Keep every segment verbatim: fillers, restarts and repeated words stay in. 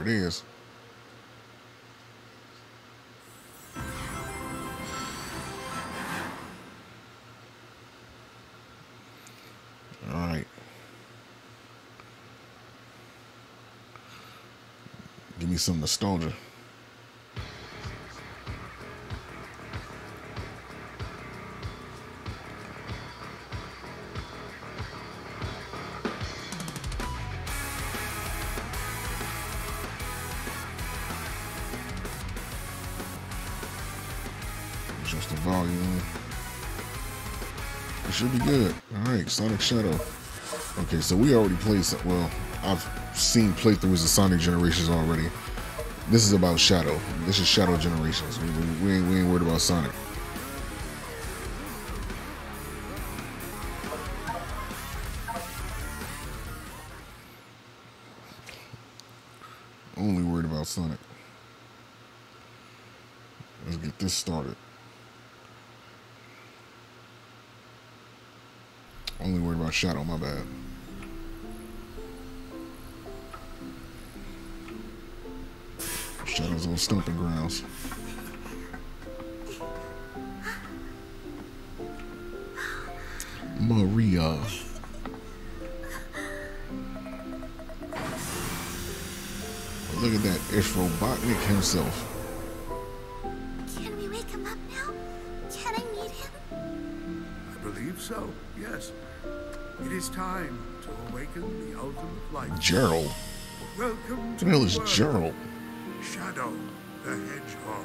it is. All right. Give me some nostalgia. Just the volume. It should be good. All right, Sonic Shadow. Okay, so we already played some, well, I've seen playthroughs of Sonic Generations already. This is about Shadow. This is Shadow Generations. We, we, we, ain't, we ain't worried about Sonic. Only worried about Sonic. Let's get this started. Only worried about Shadow, my bad. Shadow's on stomping grounds. Maria. Look at that. It's Robotnik himself. Can we wake him up now? Can I meet him? I believe so, yes. It is time to awaken the ultimate light. Gerald. Welcome to What the hell is the world. Gerald? Shadow the Hedgehog.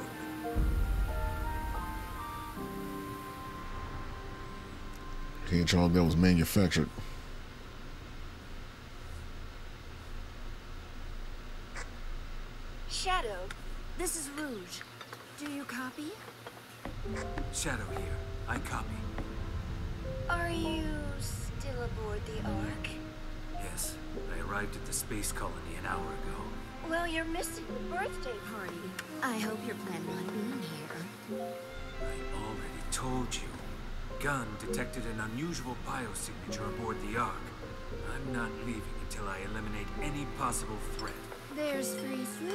Hedgehog that was manufactured. Shadow, this is Rouge. Do you copy? Shadow here. I copy. Are you still aboard the Ark? Yes, I arrived at the space colony an hour ago. Well, you're missing the birthday party. I hope you're planning on being here. I already told you. Gunn detected an unusual biosignature aboard the Ark. I'm not leaving until I eliminate any possible threat. There's free food.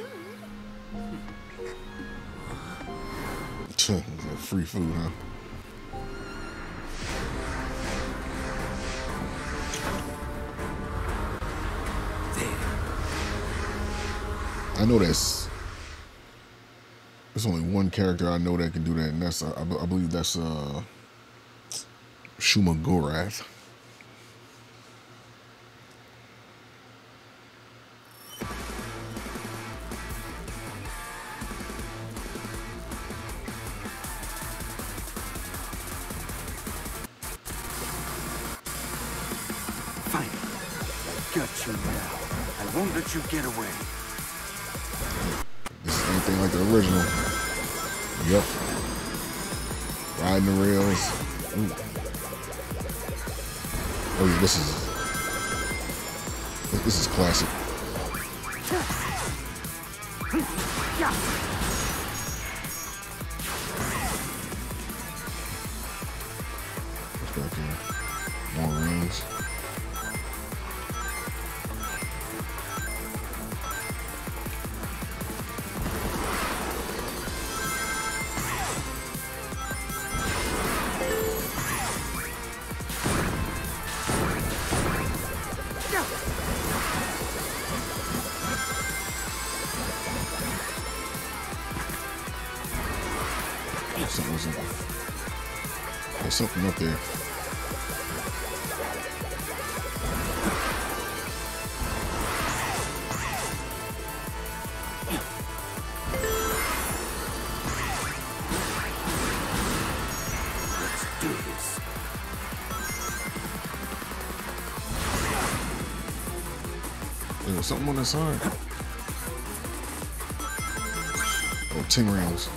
Free food, huh? I know that's. There's only one character I know that can do that, and that's uh, I, I believe that's uh, Shuma Gorath. Fine. I got you now. I won't let you get away. This is anything like the original. Yep. Riding the rails. Ooh. Oh yeah, this is this is classic. What's back here? More rings. Something was up. There's something up there. Let's do this. There was something on the side. Oh, ten rounds.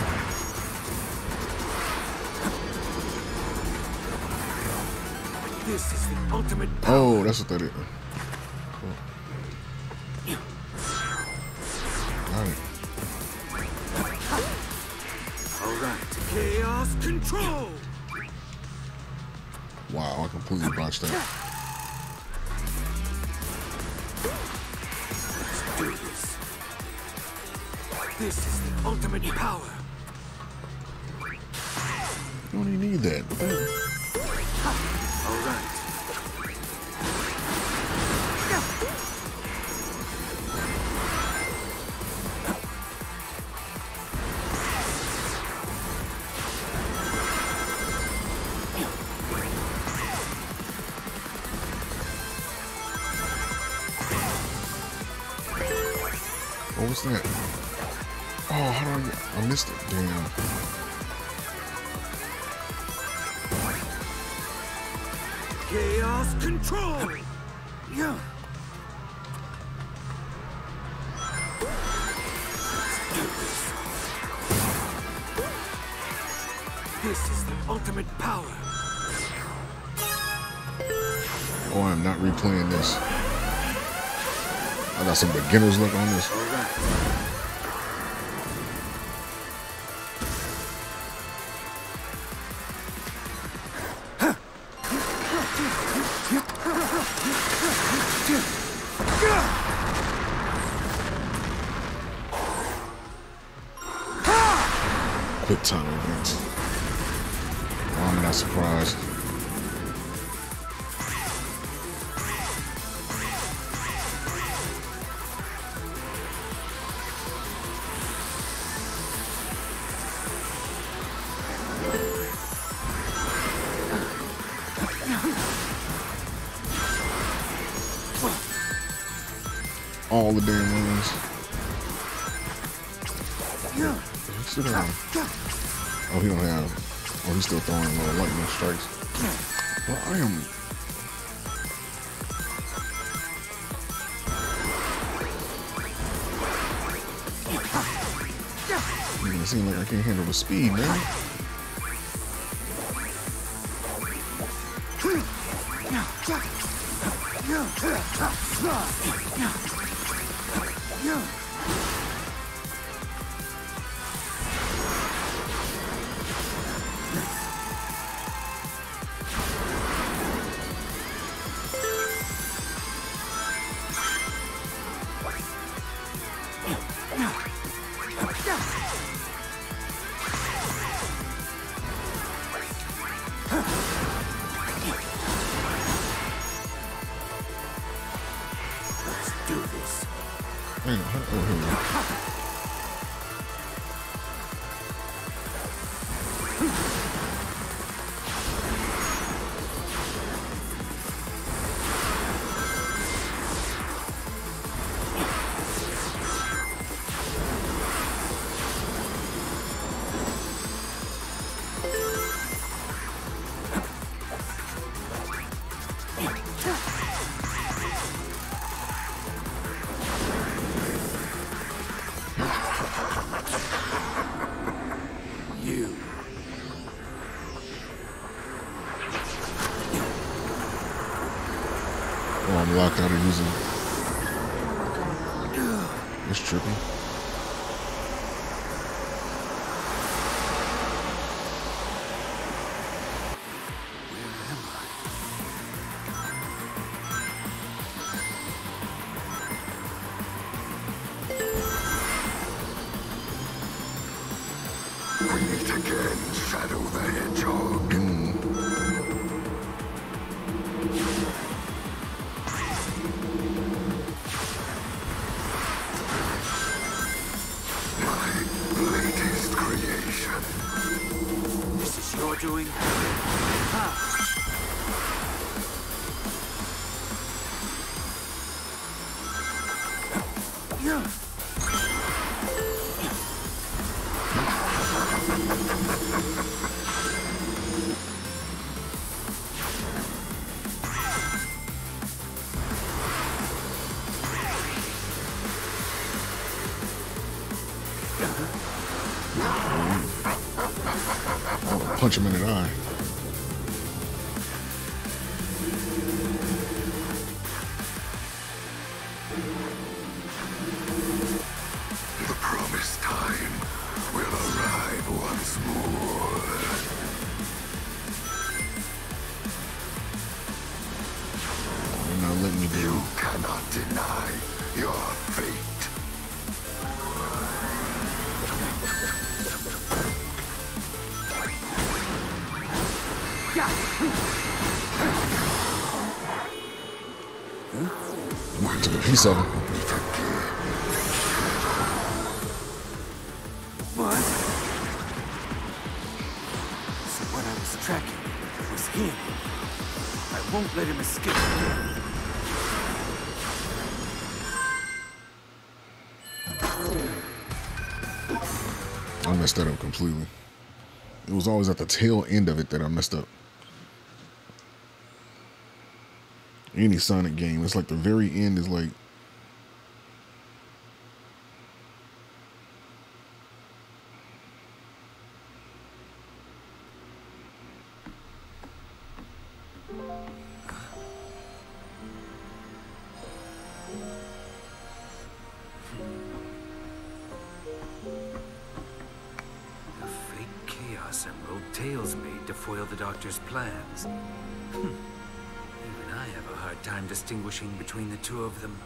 This This is the ultimate power. Oh, that's what that is. Alright. Alright, chaos control! Wow, I completely botched that. Let's do this. This is the ultimate power. You don't even need that. Alright. What was that? Oh, how do I get? I missed it. Damn. Chaos control! Yeah. Let's do this. This is the ultimate power. Oh, I'm not replaying this. I got some beginner's look on this. All right. Quick time events. Oh, I'm not surprised. All the damn rooms. Sit down. Oh, he don't have. Oh, he's still throwing little lightning strikes. Well, I am. It seems like I can't handle the speed, man. Hang on, oh, here we go. Oh, I'm locked out of using. It's trippy. Meet again, Shadow the Hedgehog. Mm. My latest creation. This is your doing? Huh. Yeah. Oh, punch him in the eye. took a piece of him. What? So what I was tracking was him. I won't let him escape again. I messed that up completely. It was always at the tail end of it that I messed up. Any Sonic game, it's like the very end is like Tails made to foil the Doctor's plans. Even I have a hard time distinguishing between the two of them.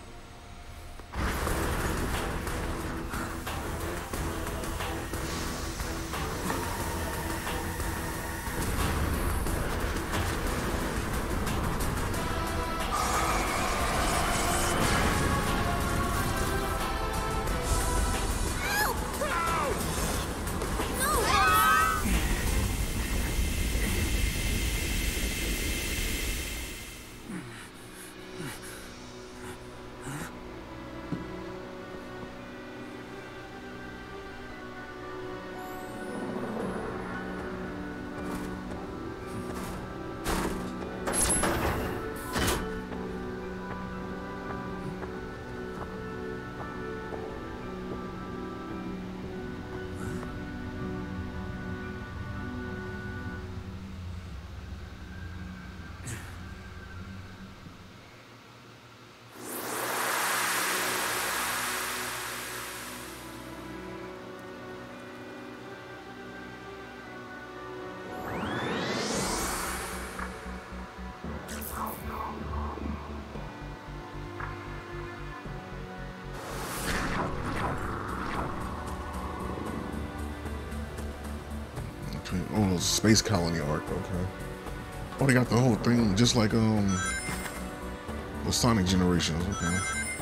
Oh, Space Colony arc, okay. Oh, they got the whole thing just like um the Sonic Generations, okay.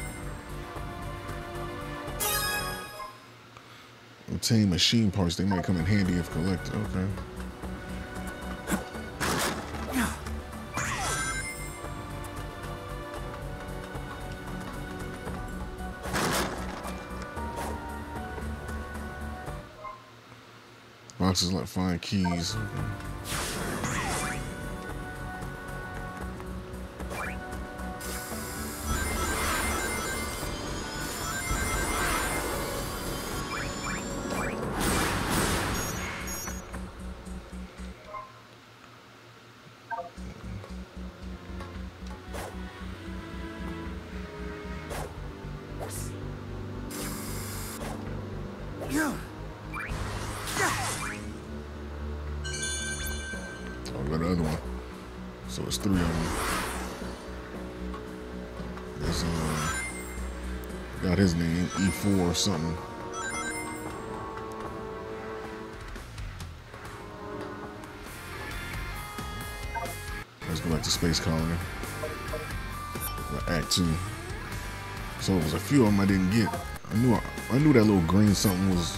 Obtain machine parts, they might come in handy if collected, okay. Boxes like find keys. Yeah. The other one, so it's three of them. This uh, got his name E four or something. Let's go back to Space Colony. Act two. So it was a few of them I didn't get. I knew I, I knew that little green something was.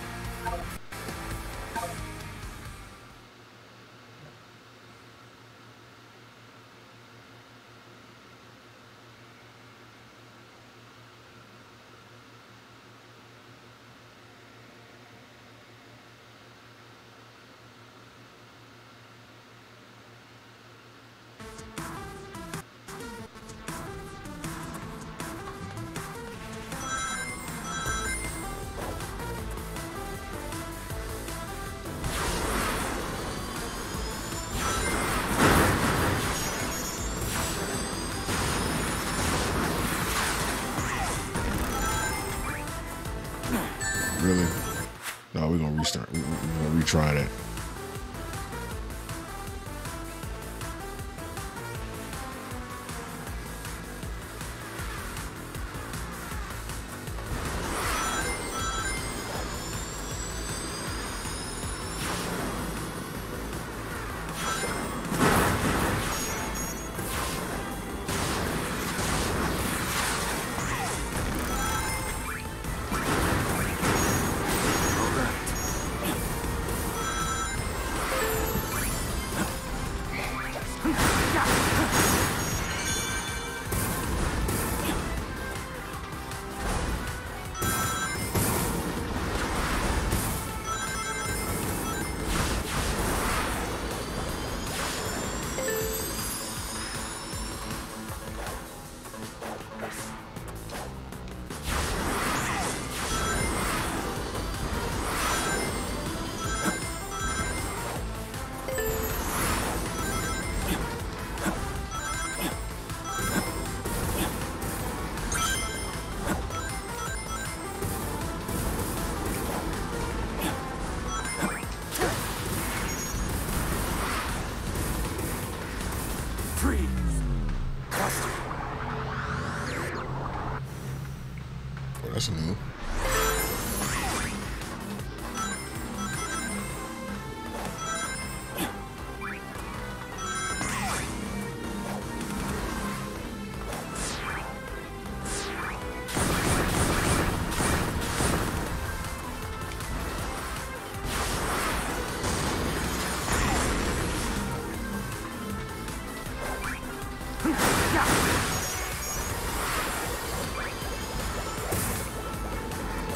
Really? No, we're gonna restart. We're gonna retry that.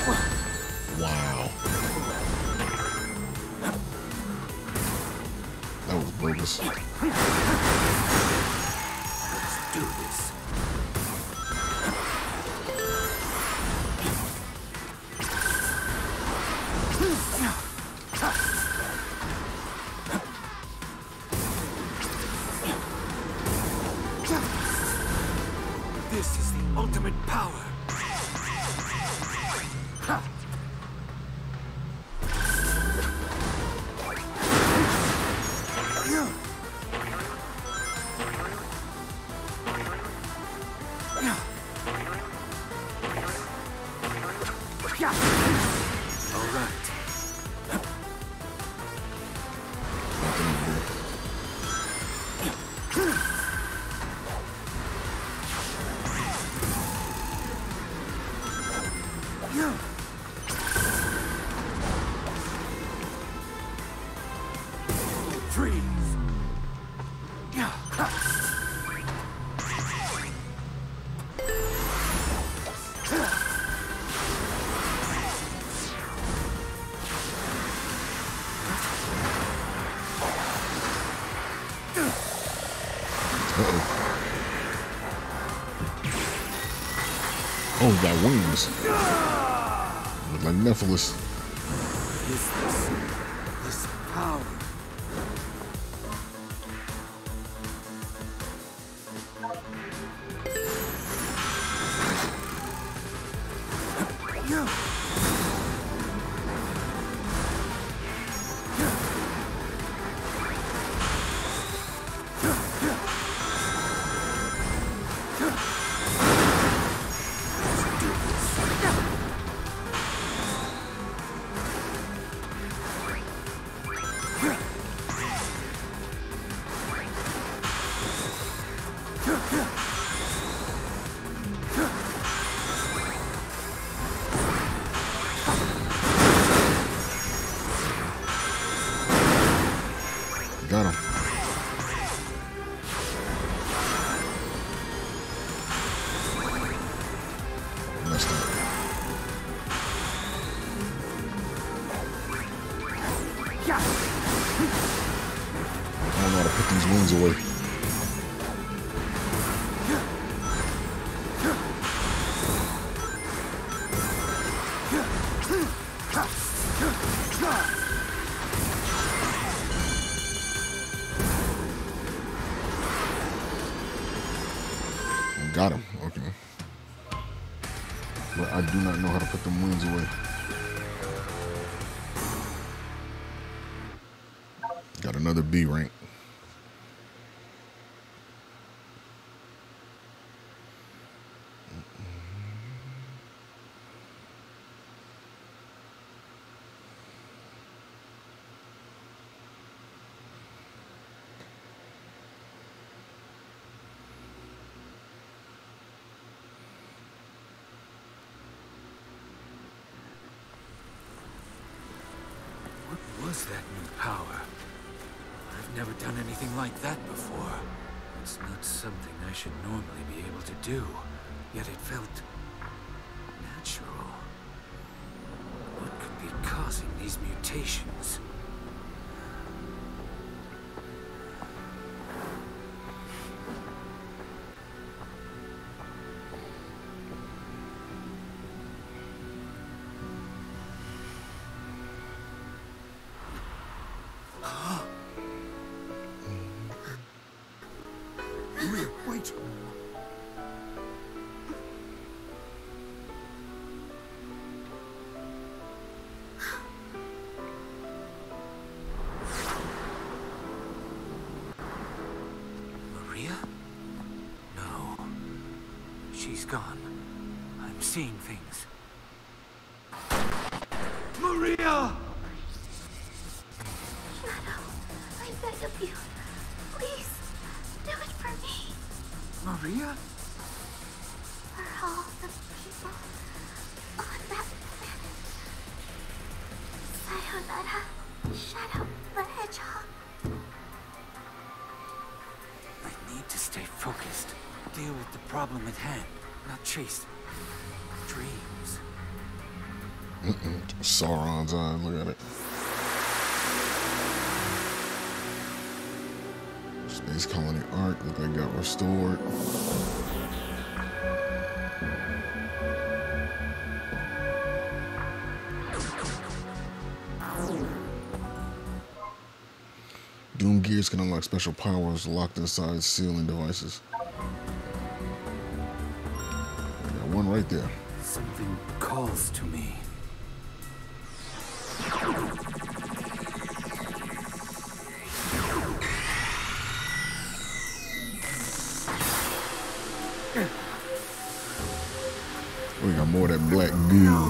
Wow. That was bogus. Let's do this. This is the ultimate power. All right. Freeze. Uh-oh. Oh, he got wings. Look like Nephilis. What is this? This power. Got him. Messed up. I don't know how to put these wings away. Got him. Okay. But I do not know how to put them wings away. Got another B rank. What was that new power? I've never done anything like that before. It's not something I should normally be able to do, yet it felt natural. What could be causing these mutations? Wait. Maria? No. She's gone. I'm seeing things. Maria! Shadow, I beg of you. Please, do it for me. Maria? For all the people on that planet. Sayonara, Shadow the Hedgehog. I need to stay focused. Deal with the problem at hand, not chase dreams. Sauron's eye, look at it. Space Colony Ark, look like it got restored. Doom gears can unlock special powers locked inside sealing devices. Got one right there. Something calls to me. We got more of that black goo. No.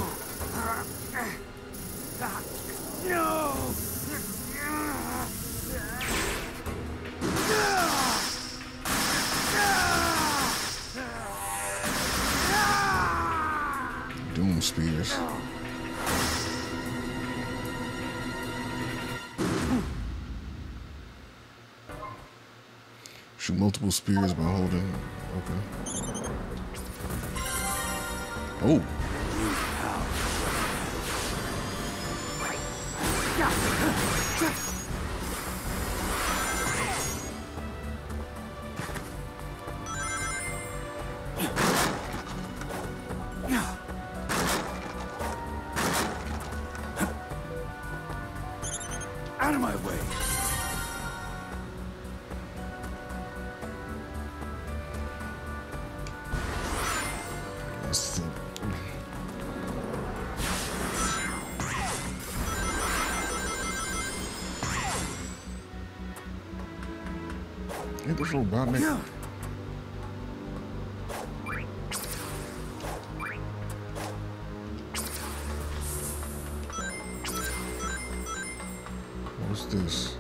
Doom spears. Shoot multiple spears by holding. Okay. Oh. Out of my way. Let's see. Hey, this little Robotnik. Yeah. What's this?